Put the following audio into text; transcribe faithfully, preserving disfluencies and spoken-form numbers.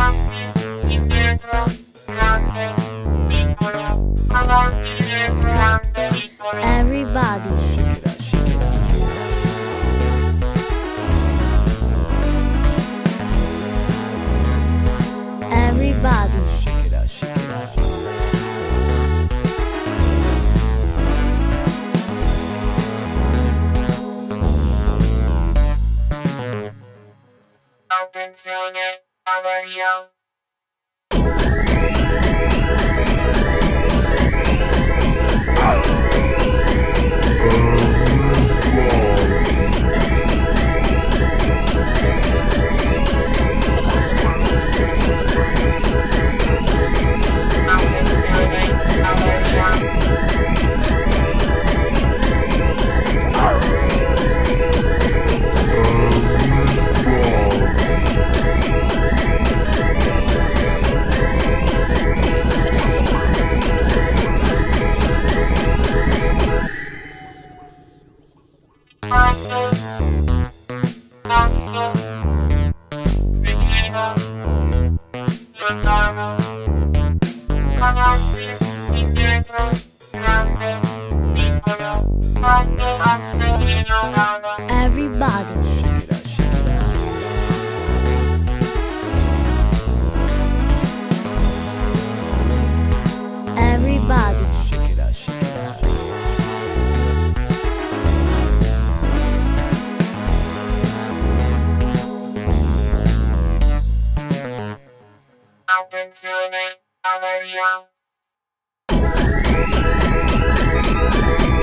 avanti, indietro, grande, piccolo, avanti, indietro, grande, piccolo. Everybody. Shake it out, shake it out. Everybody. Shake it out, shake it out. Attenzione, avaria. Fatto, basso, vicino, lontano, avanti, indietro, grande, piccolo, fatto, basso, vicino, lontano. Everybody. Shake it out, shake it out. Everybody. Shake it out, shake it out. Attenzione, avaria.